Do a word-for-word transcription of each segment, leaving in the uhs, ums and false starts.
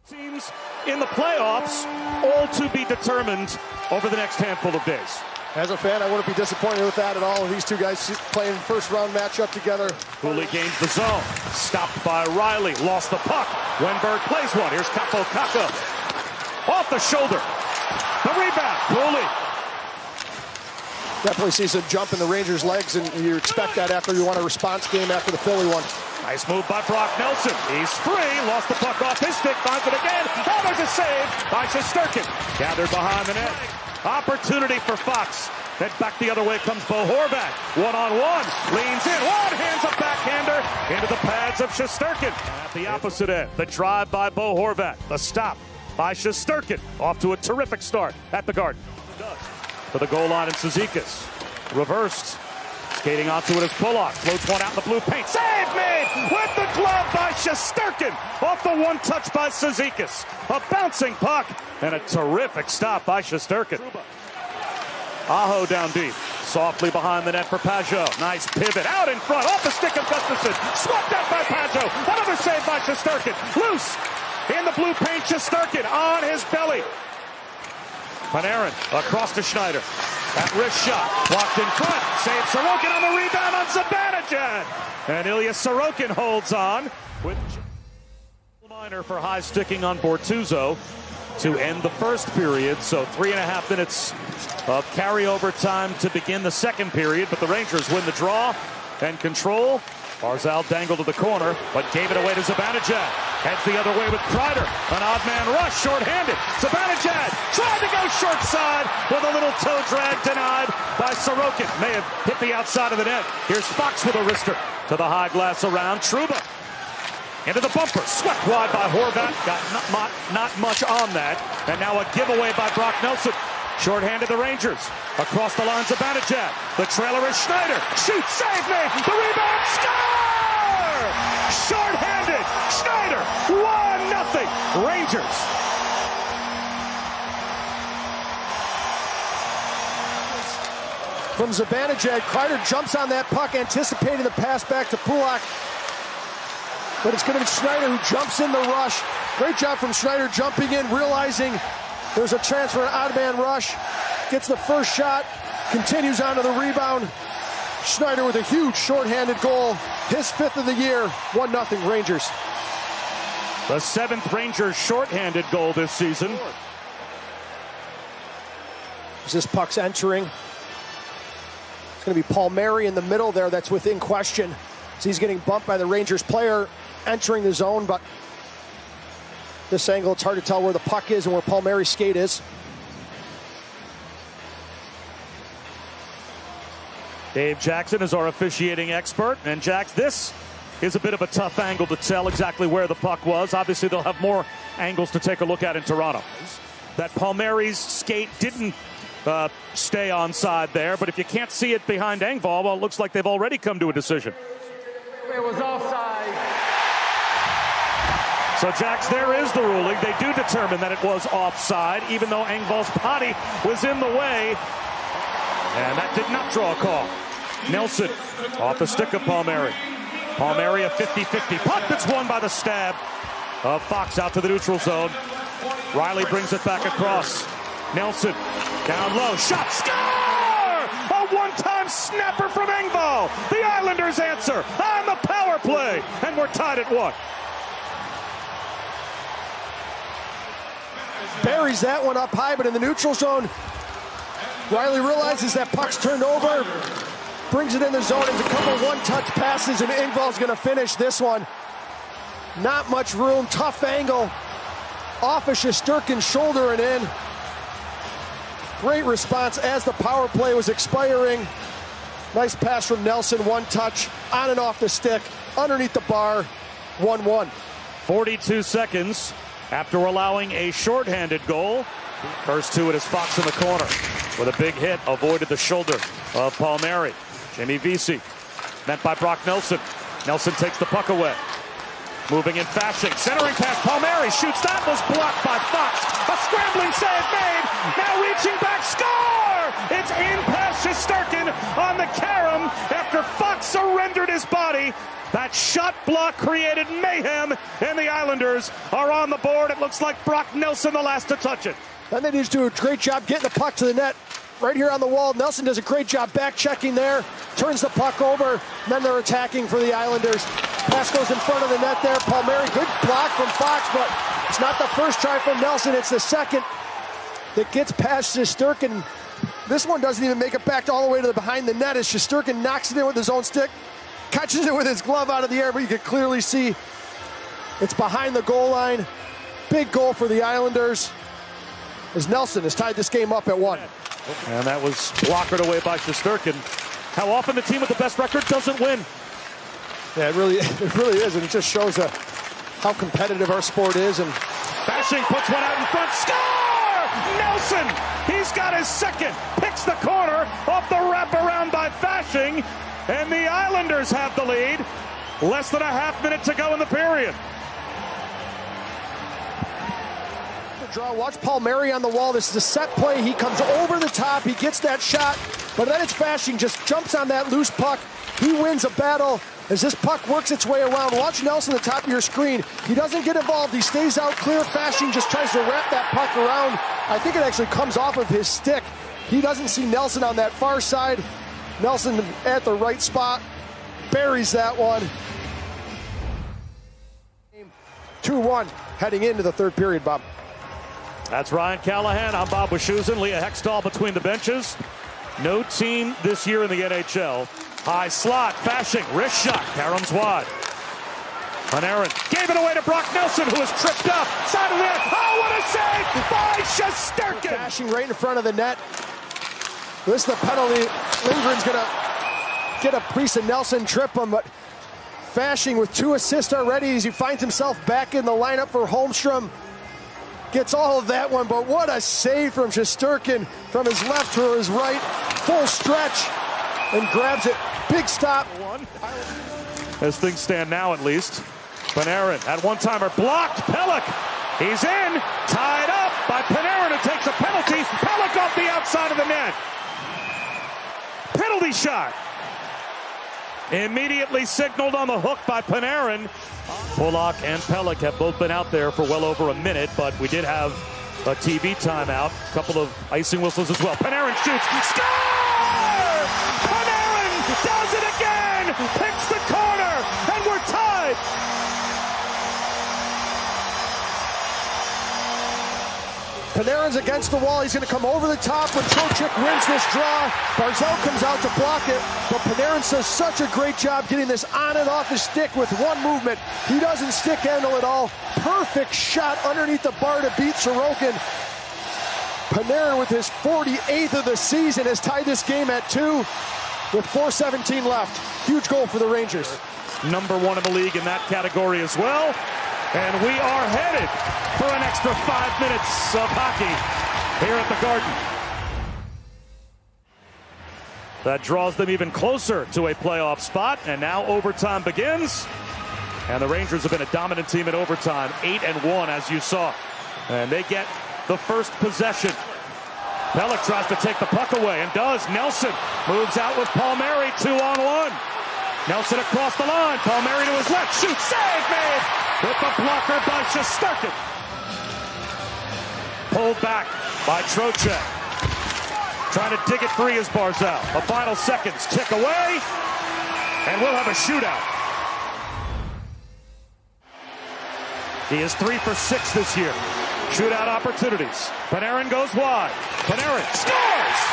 Teams in the playoffs, all to be determined over the next handful of days. As a fan, I wouldn't be disappointed with that at all. These two guys playing first round matchup together. Cooley gains the zone. Stopped by Riley. Lost the puck. Wenberg plays one. Here's Capo Caco. Off the shoulder. The rebound. Cooley. Definitely sees a jump in the Rangers' legs, and you expect that after you won a response game after the Philly one. Nice move by Brock Nelson. He's free. Lost the puck off his stick. Finds it again. Oh, there's a save by Shesterkin. Gathered behind the net. Opportunity for Fox. Then back the other way comes Bo Horvat. One-on-one. Leans in. One hands a backhander into the pads of Shesterkin. At the opposite end, the drive by Bo Horvat. The stop by Shesterkin. Off to a terrific start at the Garden. For the goal line, and Cizikas. Reversed. Skating onto it as Pulock. Floats one out in the blue paint. Save made with the glove by Shesterkin. Off the one touch by Cizikas. A bouncing puck and a terrific stop by Shesterkin. Aho down deep. Softly behind the net for Pajot. Nice pivot out in front. Off the stick of Gustafsson. Swept out by Pajot. Another save by Shesterkin. Loose in the blue paint. Shesterkin on his belly. Panarin across to Schneider. That wrist shot. Blocked in front. Save Sorokin on the rebound on Zibanejad. And Ilya Sorokin holds on with minor for high sticking on Bortuzzo to end the first period. So three and a half minutes of carryover time to begin the second period. But the Rangers win the draw and control. Barzal dangled to the corner, but gave it away to Zibanejad. Heads the other way with Kreider. An odd man rush, short-handed. Zibanejad tried to go short side with a little toe drag denied by Sorokin. May have hit the outside of the net. Here's Fox with a wrister to the high glass around. Trouba into the bumper. Swept wide by Horvat. Got not, not much on that. And now a giveaway by Brock Nelson. Short-handed the Rangers. Across the lines of Zibanejad. The trailer is Schneider. Shoots, save made. The rebound, score! Short-handed. Schneider. one nothing. Rangers. From Zibanejad, Kreider jumps on that puck, anticipating the pass back to Pulock. But it's going to be Schneider who jumps in the rush. Great job from Schneider jumping in, realizing there's a chance for an odd man rush. Gets the first shot, continues on to the rebound. Schneider with a huge shorthanded goal. His fifth of the year, one nothing Rangers. The seventh Rangers shorthanded goal this season. As this puck's entering, it's going to be Palmieri in the middle there. That's within question. So he's getting bumped by the Rangers player entering the zone, but this angle, it's hard to tell where the puck is and where Palmieri's skate is. Dave Jackson is our officiating expert. And Jax, this is a bit of a tough angle to tell exactly where the puck was. Obviously, they'll have more angles to take a look at in Toronto. That Palmieri's skate didn't uh, stay onside there, but if you can't see it behind Engvall, well, it looks like they've already come to a decision. It was offside. So, Jax, there is the ruling. They do determine that it was offside, even though Engvall's body was in the way. And that did not draw a call. Nelson off the stick of Palmieri. Palmieri a fifty fifty puck that's won by the stab of Fox out to the neutral zone. Riley brings it back across. Nelson down low. Shot. Score! A one-time snapper from Engvall. The Islanders answer on the power play. And we're tied at one. Buries that one up high, but in the neutral zone, Riley realizes that puck's turned over, brings it in the zone, and a couple one-touch passes, and Engvall's going to finish this one. Not much room, tough angle, off of Shesterkin's shoulder and in. Great response as the power play was expiring. Nice pass from Nelson, one touch, on and off the stick, underneath the bar, one one. forty-two seconds after allowing a shorthanded goal. First to it is Fox in the corner with a big hit, avoided the shoulder of Palmieri. Jamie Vesey met by Brock Nelson. Nelson takes the puck away. Moving in fashion, centering pass, Palmieri shoots, that was blocked by Fox. A scrambling save made, now reaching back, score! It's in past Shesterkin on the carom after Fox surrendered his body. That shot block created mayhem, and the Islanders are on the board. It looks like Brock Nelson the last to touch it. And they just do a great job getting the puck to the net. Right here on the wall, Nelson does a great job back checking there, turns the puck over, and then they're attacking for the Islanders. Pass goes in front of the net there. Palmieri, good block from Fox, but it's not the first try from Nelson, it's the second that gets past Shesterkin. This one doesn't even make it back all the way to the behind the net as Shesterkin knocks it in with his own stick, catches it with his glove out of the air, but you can clearly see it's behind the goal line. Big goal for the Islanders as Nelson has tied this game up at one. And that was blockered away by Shesterkin. How often the team with the best record doesn't win? Yeah, it really, it really is, and it just shows uh, how competitive our sport is. And Fasching puts one out in front. Score! Nelson! He's got his second. Picks the corner off the wraparound by Fasching. And the Islanders have the lead. Less than a half minute to go in the period. Draw. Watch Palmieri on the wall. This is a set play. He comes over the top. He gets that shot, but then it's Fasching, just jumps on that loose puck. He wins a battle as this puck works its way around. Watch Nelson at the top of your screen. He doesn't get involved. He stays out clear. Fasching just tries to wrap that puck around. I think it actually comes off of his stick. He doesn't see Nelson on that far side. Nelson at the right spot. Buries that one. two one heading into the third period, Bob. That's Ryan Callahan. I'm Bob Wischusen. Leah Hextall between the benches. No team this year in the N H L. High slot, Fasching, wrist shot, caroms wide. Panarin gave it away to Brock Nelson, who was tripped up. Side of the net. Oh, what a save by Shesterkin! Fasching right in front of the net. This is the penalty. Lindgren's going to get a piece of Nelson, trip him, but Fasching with two assists already as he finds himself back in the lineup for Holmstrom. Gets all of that one, but what a save from Shesterkin from his left to his right. Full stretch and grabs it. Big stop. As things stand now, at least. Panarin at one-timer blocked. Pelech. He's in. Tied up by Panarin, who takes a penalty. Pelech off the outside of the net. Penalty shot. Immediately signaled on the hook by Panarin. Polak and Pelech have both been out there for well over a minute, but we did have a T V timeout. A couple of icing whistles as well. Panarin shoots. Score! Panarin does it again! Picks the corner, and we're tied! Panarin's against the wall. He's going to come over the top when Trocheck wins this draw. Barzal comes out to block it, but Panarin does such a great job getting this on and off his stick with one movement. He doesn't stick handle at all. Perfect shot underneath the bar to beat Sorokin. Panarin with his forty-eighth of the season has tied this game at two with four seventeen left. Huge goal for the Rangers. Number one in the league in that category as well. And we are headed for an extra five minutes of hockey here at the Garden. That draws them even closer to a playoff spot, and now overtime begins. And the Rangers have been a dominant team in overtime, eight and one, as you saw. And they get the first possession. Pelech tries to take the puck away and does. Nelson moves out with Palmieri, two on one. Nelson across the line. Palmieri to his left. Shoot. Save made with the blocker by Shesterkin. Pulled back by Trocheck. Trying to dig it free is Barzal. The final seconds tick away, and we'll have a shootout. He is three for six this year. Shootout opportunities. Panarin goes wide. Panarin scores!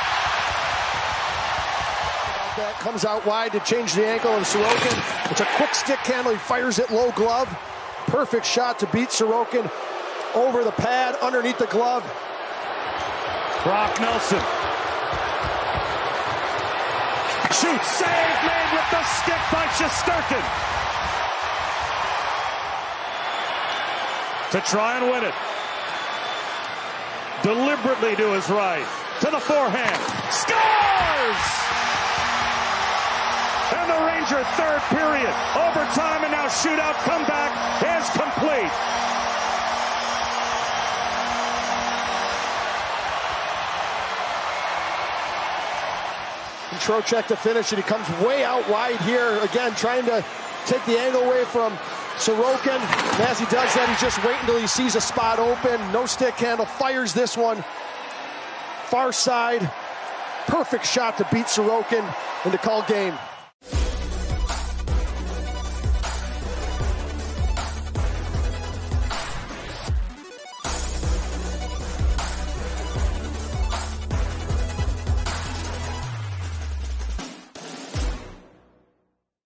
That comes out wide to change the angle, and Sorokin, it's a quick stick handle. He fires it low glove. Perfect shot to beat Sorokin over the pad, underneath the glove. Brock Nelson. Shoot, save made with the stick by Shesterkin. To try and win it. Deliberately to his right. To the forehand. Scores! And the Ranger third period. Overtime and now shootout comeback is complete. Trocheck to finish it. He comes way out wide here. Again, trying to take the angle away from Sorokin. And as he does that, he's just waiting until he sees a spot open. No stick handle, fires this one. Far side. Perfect shot to beat Sorokin and to call game.